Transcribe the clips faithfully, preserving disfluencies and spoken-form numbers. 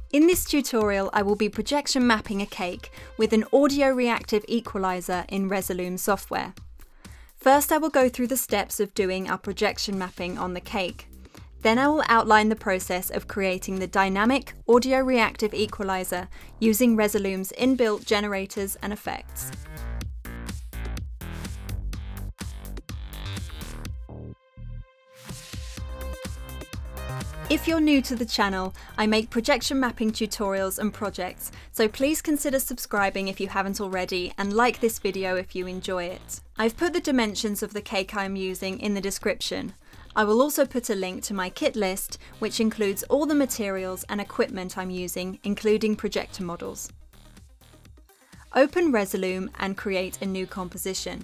In this tutorial, I will be projection mapping a cake with an audio-reactive equalizer in Resolume software. First, I will go through the steps of doing our projection mapping on the cake. Then I will outline the process of creating the dynamic audio-reactive equalizer using Resolume's inbuilt generators and effects. If you're new to the channel, I make projection mapping tutorials and projects, so please consider subscribing if you haven't already and like this video if you enjoy it. I've put the dimensions of the cake I'm using in the description. I will also put a link to my kit list, which includes all the materials and equipment I'm using, including projector models. Open Resolume and create a new composition.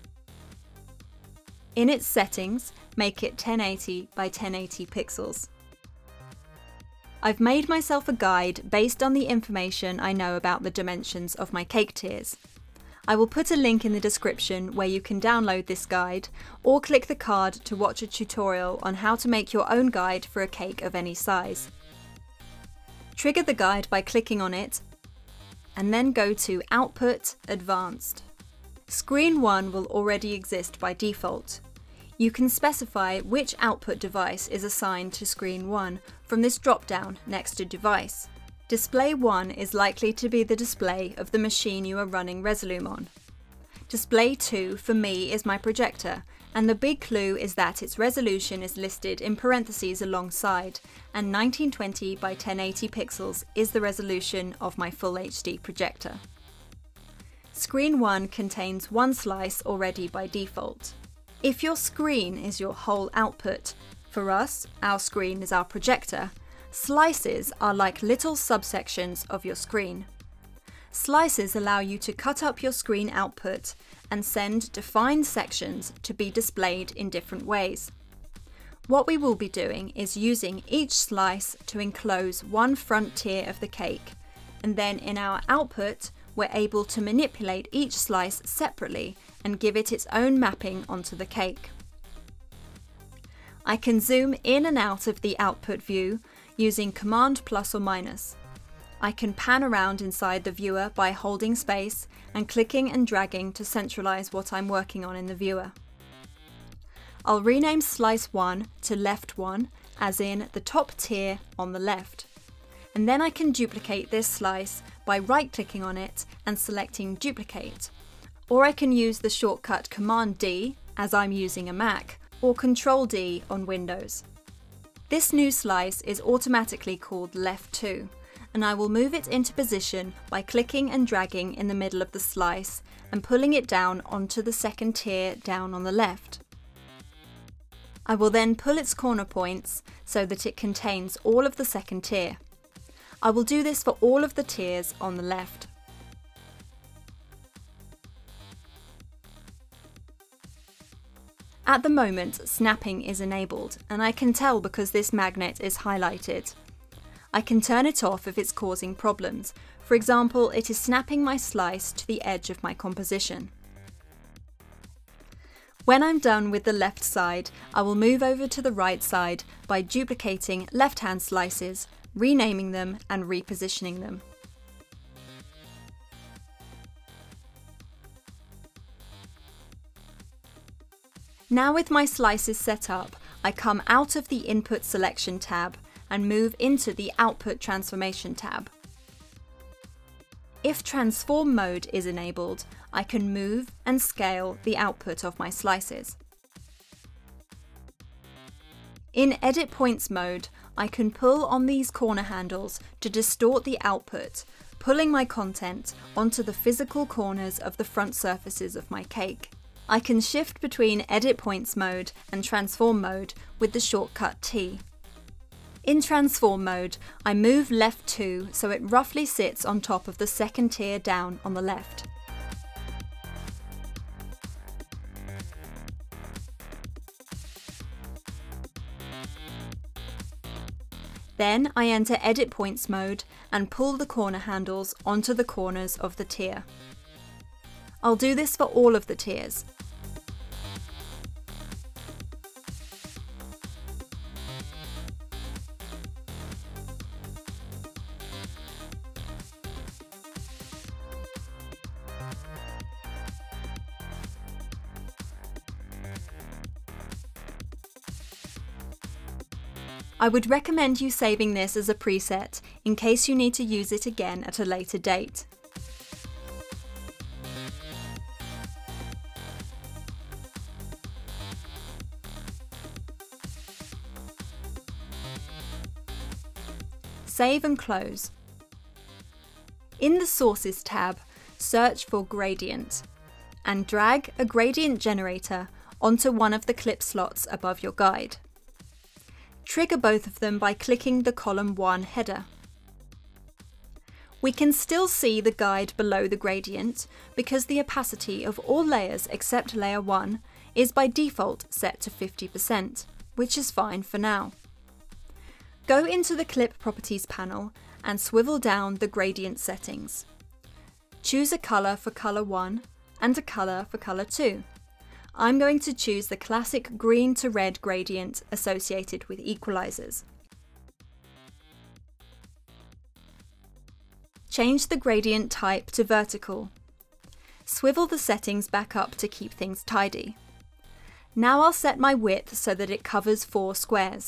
In its settings, make it ten eighty by ten eighty pixels. I've made myself a guide based on the information I know about the dimensions of my cake tiers. I will put a link in the description where you can download this guide, or click the card to watch a tutorial on how to make your own guide for a cake of any size. Trigger the guide by clicking on it, and then go to Output, Advanced. Screen one will already exist by default. You can specify which output device is assigned to screen one from this drop-down next to Device. Display one is likely to be the display of the machine you are running Resolume on. Display two for me is my projector, and the big clue is that its resolution is listed in parentheses alongside, and nineteen twenty by ten eighty pixels is the resolution of my full H D projector. Screen one contains one slice already by default. If your screen is your whole output, for us, our screen is our projector, slices are like little subsections of your screen. Slices allow you to cut up your screen output and send defined sections to be displayed in different ways. What we will be doing is using each slice to enclose one front tier of the cake, and then in our output, we're able to manipulate each slice separately and give it its own mapping onto the cake. I can zoom in and out of the output view using Command plus or minus. I can pan around inside the viewer by holding space and clicking and dragging to centralize what I'm working on in the viewer. I'll rename slice one to left one, as in the top tier on the left. And then I can duplicate this slice by right-clicking on it and selecting Duplicate. Or I can use the shortcut Command D, as I'm using a Mac, or Control D on Windows. This new slice is automatically called left two, and I will move it into position by clicking and dragging in the middle of the slice and pulling it down onto the second tier down on the left. I will then pull its corner points so that it contains all of the second tier. I will do this for all of the tiers on the left. At the moment, snapping is enabled, and I can tell because this magnet is highlighted. I can turn it off if it's causing problems. For example, it is snapping my slice to the edge of my composition. When I'm done with the left side, I will move over to the right side by duplicating left-hand slices, renaming them and repositioning them. Now with my slices set up, I come out of the Input Selection tab and move into the Output Transformation tab. If Transform mode is enabled, I can move and scale the output of my slices. In Edit Points mode, I can pull on these corner handles to distort the output, pulling my content onto the physical corners of the front surfaces of my cake. I can shift between Edit Points mode and Transform mode with the shortcut T. In Transform mode, I move left two so it roughly sits on top of the second tier down on the left. Then I enter Edit Points mode and pull the corner handles onto the corners of the tier. I'll do this for all of the tiers. I would recommend you saving this as a preset in case you need to use it again at a later date. Save and close. In the Sources tab, search for Gradient and drag a gradient generator onto one of the clip slots above your guide. Trigger both of them by clicking the column one header. We can still see the guide below the gradient because the opacity of all layers except layer one is by default set to fifty percent, which is fine for now. Go into the Clip Properties panel and swivel down the gradient settings. Choose a colour for colour one and a colour for colour two. I'm going to choose the classic green to red gradient associated with equalizers. Change the gradient type to vertical. Swivel the settings back up to keep things tidy. Now I'll set my width so that it covers four squares.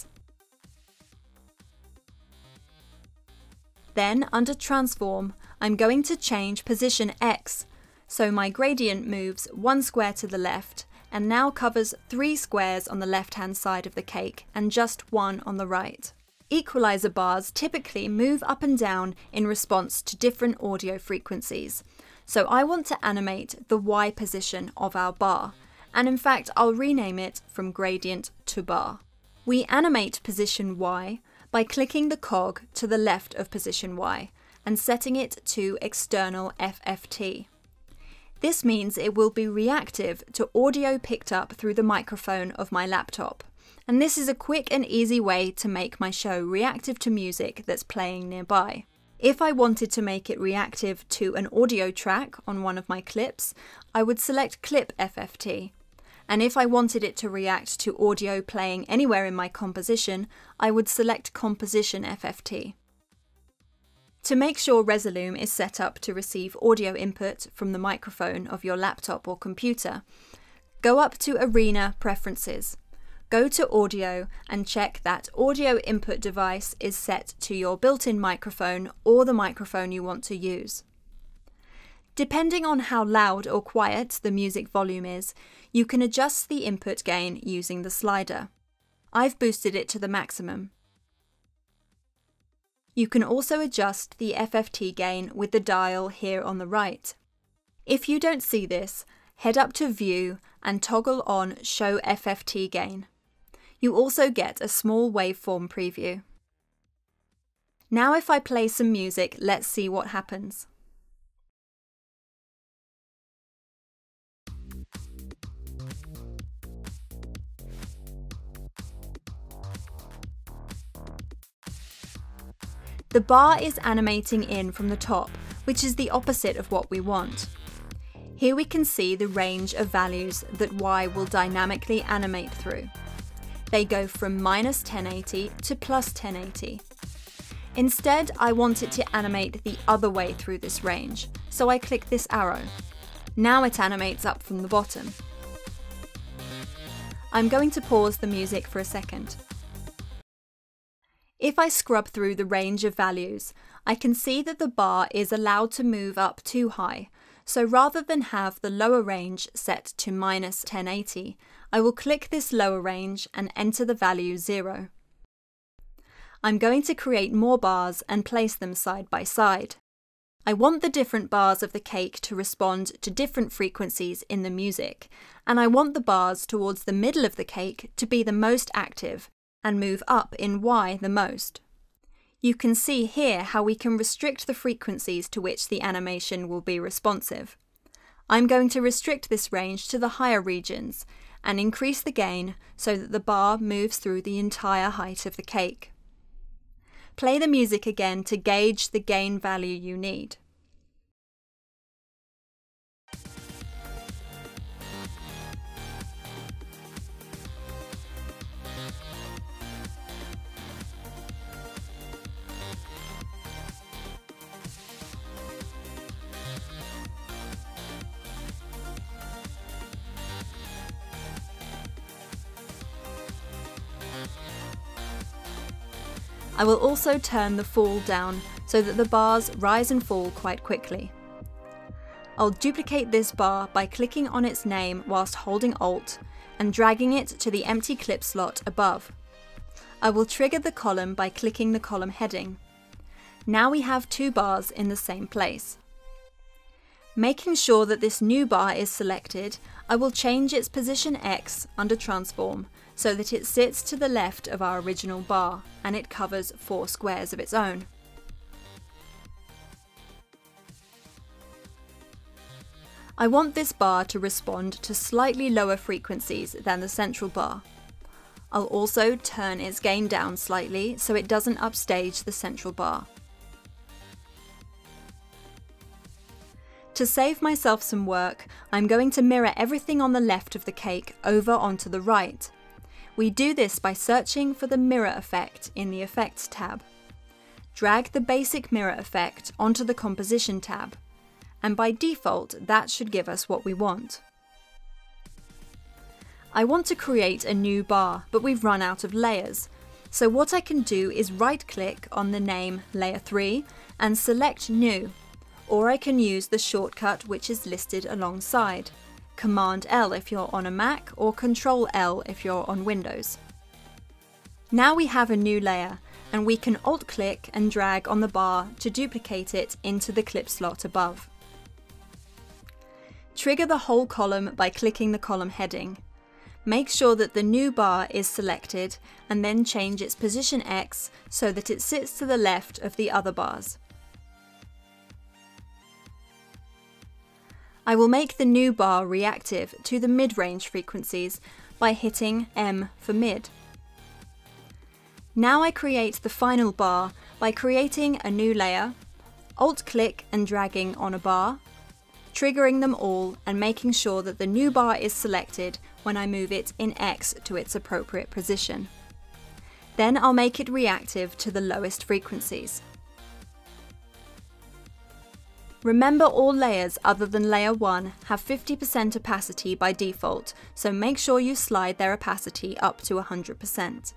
Then, under Transform, I'm going to change position X, so my gradient moves one square to the left and now covers three squares on the left-hand side of the cake and just one on the right. Equalizer bars typically move up and down in response to different audio frequencies, so I want to animate the Y position of our bar, and in fact I'll rename it from gradient to bar. We animate position Y by clicking the cog to the left of position Y and setting it to external F F T. This means it will be reactive to audio picked up through the microphone of my laptop, and this is a quick and easy way to make my show reactive to music that's playing nearby. If I wanted to make it reactive to an audio track on one of my clips, I would select Clip F F T. And if I wanted it to react to audio playing anywhere in my composition, I would select Composition F F T. To make sure Resolume is set up to receive audio input from the microphone of your laptop or computer, go up to Arena Preferences, go to Audio and check that Audio Input Device is set to your built-in microphone or the microphone you want to use. Depending on how loud or quiet the music volume is, you can adjust the input gain using the slider. I've boosted it to the maximum. You can also adjust the F F T gain with the dial here on the right. If you don't see this, head up to View and toggle on Show F F T Gain. You also get a small waveform preview. Now if I play some music, let's see what happens. The bar is animating in from the top, which is the opposite of what we want. Here we can see the range of values that Y will dynamically animate through. They go from minus ten eighty to plus ten eighty. Instead, I want it to animate the other way through this range, so I click this arrow. Now it animates up from the bottom. I'm going to pause the music for a second. If I scrub through the range of values, I can see that the bar is allowed to move up too high, so rather than have the lower range set to minus ten eighty, I will click this lower range and enter the value zero. I'm going to create more bars and place them side by side. I want the different bars of the cake to respond to different frequencies in the music, and I want the bars towards the middle of the cake to be the most active and move up in Y the most. You can see here how we can restrict the frequencies to which the animation will be responsive. I'm going to restrict this range to the higher regions and increase the gain so that the bar moves through the entire height of the cake. Play the music again to gauge the gain value you need. I will also turn the fall down so that the bars rise and fall quite quickly. I'll duplicate this bar by clicking on its name whilst holding Alt and dragging it to the empty clip slot above. I will trigger the column by clicking the column heading. Now we have two bars in the same place. Making sure that this new bar is selected, I will change its position X under Transform so that it sits to the left of our original bar and it covers four squares of its own. I want this bar to respond to slightly lower frequencies than the central bar. I'll also turn its gain down slightly so it doesn't upstage the central bar. To save myself some work, I'm going to mirror everything on the left of the cake over onto the right. We do this by searching for the mirror effect in the Effects tab. Drag the basic mirror effect onto the Composition tab, and by default that should give us what we want. I want to create a new bar, but we've run out of layers. So what I can do is right-click on the name Layer three and select New, or I can use the shortcut which is listed alongside. Command L if you're on a Mac or Control L if you're on Windows. Now we have a new layer, and we can Alt-click and drag on the bar to duplicate it into the clip slot above. Trigger the whole column by clicking the column heading. Make sure that the new bar is selected and then change its position X so that it sits to the left of the other bars. I will make the new bar reactive to the mid-range frequencies by hitting M for mid. Now I create the final bar by creating a new layer, Alt-click and dragging on a bar, triggering them all and making sure that the new bar is selected when I move it in X to its appropriate position. Then I'll make it reactive to the lowest frequencies. Remember, all layers other than layer one have fifty percent opacity by default, so make sure you slide their opacity up to one hundred percent.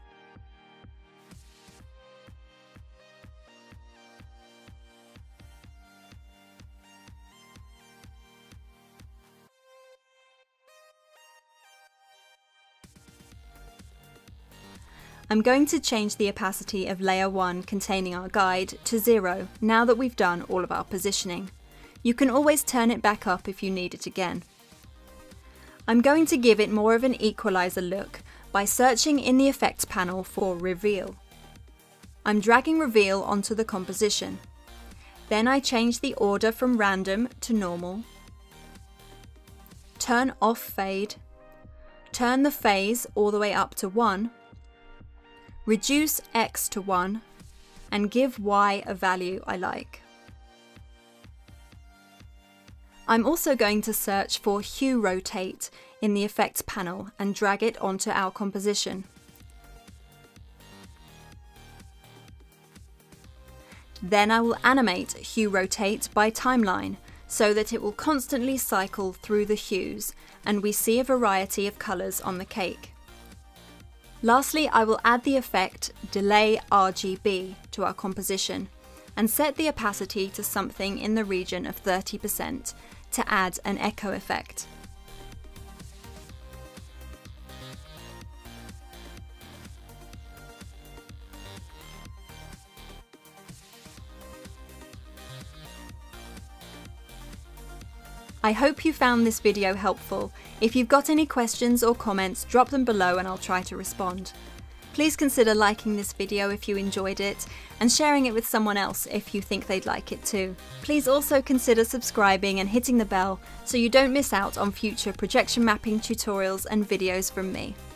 I'm going to change the opacity of layer one containing our guide to zero now that we've done all of our positioning. You can always turn it back up if you need it again. I'm going to give it more of an equalizer look by searching in the Effects panel for Reveal. I'm dragging Reveal onto the composition. Then I change the order from random to normal, turn off fade, turn the phase all the way up to one, reduce X to one, and give Y a value I like. I'm also going to search for Hue Rotate in the Effects panel and drag it onto our composition. Then I will animate Hue Rotate by timeline so that it will constantly cycle through the hues and we see a variety of colours on the cake. Lastly, I will add the effect Delay R G B to our composition and set the opacity to something in the region of thirty percent to add an echo effect. I hope you found this video helpful. If you've got any questions or comments, drop them below and I'll try to respond. Please consider liking this video if you enjoyed it and sharing it with someone else if you think they'd like it too. Please also consider subscribing and hitting the bell so you don't miss out on future projection mapping tutorials and videos from me.